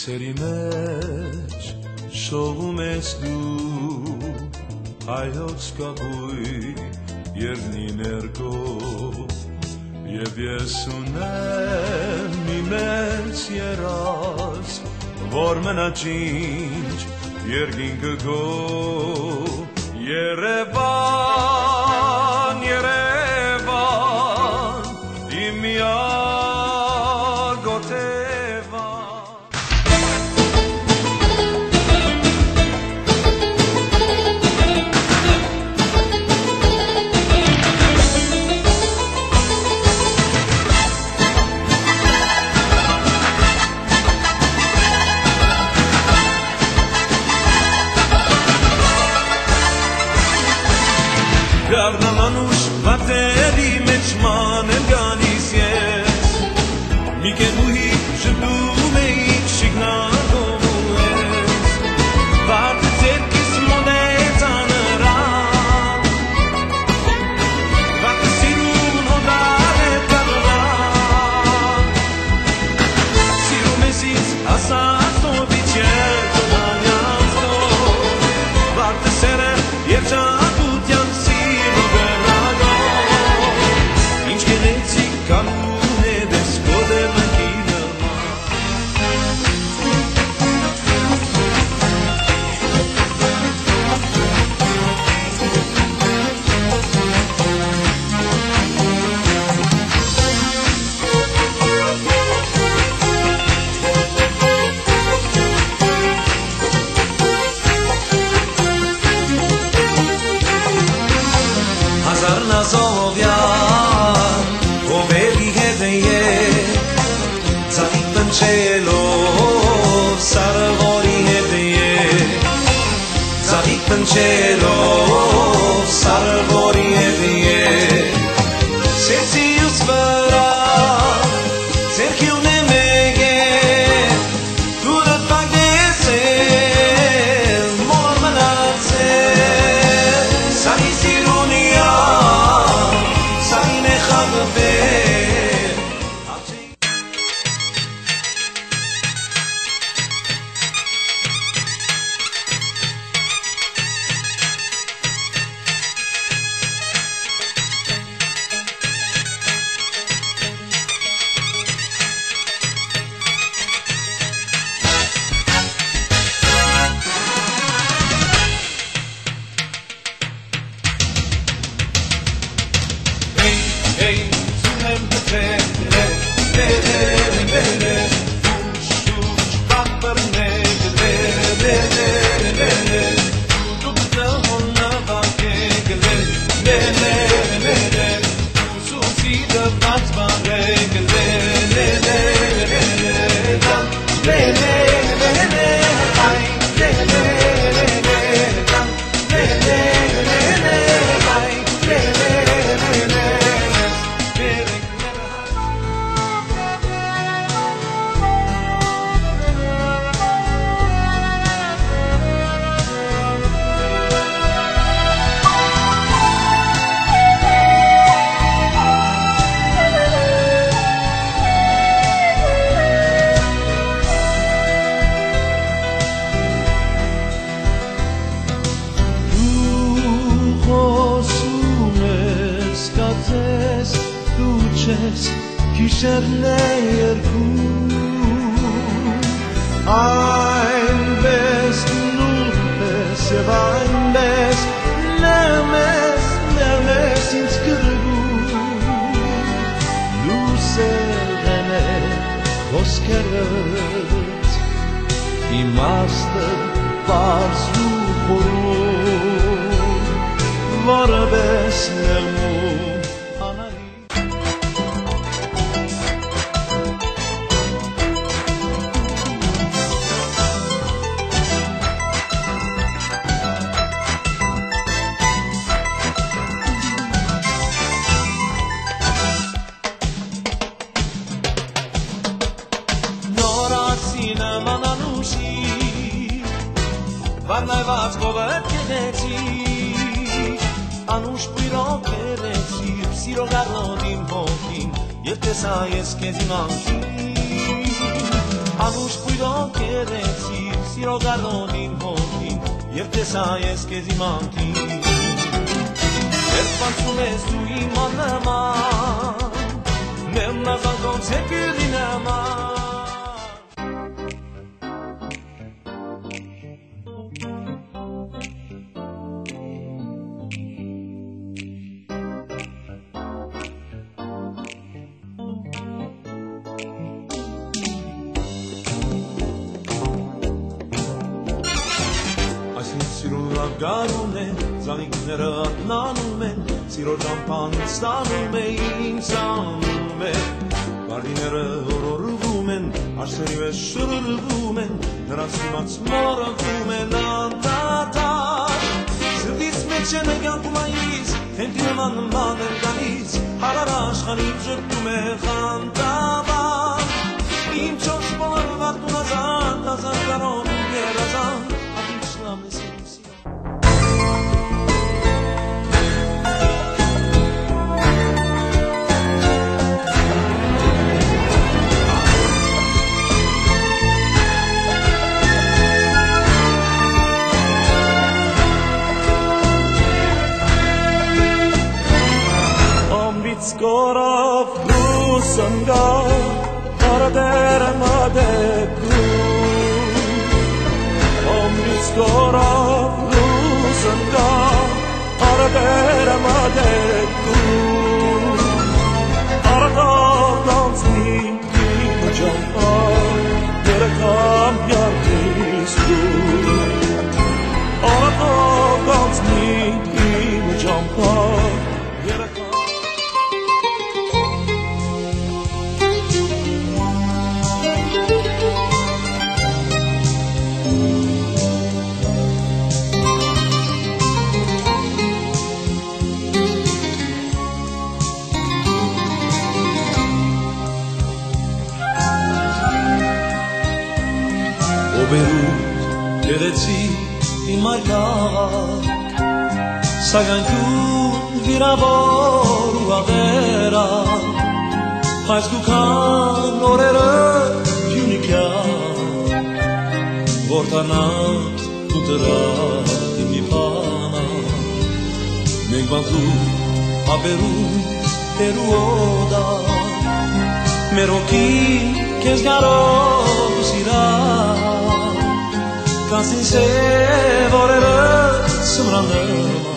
Սերի մեջ շողում ես դու հայոց կապույտ երնի ներկո Եվ ես ունեմ մի մեծ երազ որ մնաճինչ երկինքը գո Երևան, Երևան, իմ միակ օթևան Գարնամանուշ վատերի մեջ մանել գալիս ես Մի կենուհի շպում էիք շիգնալում ես Վարդը ձերքիս մոնեց անրան Վատը սիրուն հոդար է կալրան Սիրում ես ինձ ասած տովիչ ես Ոնանյանց տով Վարդը սերը և ճատուտյան Nazovyan, oveli hedeye, zahit penchelo, sarvori hedeye, zahit penchelo, sarvori hedeye, sesius vera, serkiu nemege, tudat pagdese, mor manatse, sari sironia. Hey, zunem betreffende, Schusch, Papperne, Du de Hunde war gegen, So sieht der Platz war regen, Kişerne yerkum Ein best nulpes Ein best Nemes ins kırgu Luserene Koskeret I master Barsu Porun Vara bes Nermun Varnայված կովետ կենեցի Անուշ պիրոք կերեցի Սիրո գարնոտ իմ հոգին Եվ տեսա ես կեզ իմ անքին Անուշ պույրով կերեցիր, սիրո գարդոնին հոտին, և տեսա ես կեզ իմ անքին, երբ պանցում ես դու իմ աննման, մեր նազանքոնց հեկյուրի նման. Սիրուն լագարում են, ծանիքները ատնանում են, սիրո ճամփան ստանում է, ինձ անում է, վարդիները օրորվում են, աշտերի վեր շրրվում են, նրանց իմաց մորակում են անդադար, սրտից մեջ են գանքում այիս, հենտի նման եմ գալիս, հարար աշխարհին ժպտում է խանդավառ, իմ չորս բոլոր վարդուն ազատ, ազատ գարոնում երազան, Skorov rusanga paradera madeku Skorov rusanga paradera madeku Aradans niki mujampa yerakam yarkisku Aradans niki mujampa yerakam Oberut գեղեցիկ իմ այլակ, սակայն դու վիրավոր ու աղերակ, բայց դու քան օրերը Փյունիկյան, որտանանք դու տրատ իմ մի բանակ, մենք բանտու աբերում տերու օդա, մեր հոգին քեզ գարով ու սիրակ, Kansin se vorere sumranırma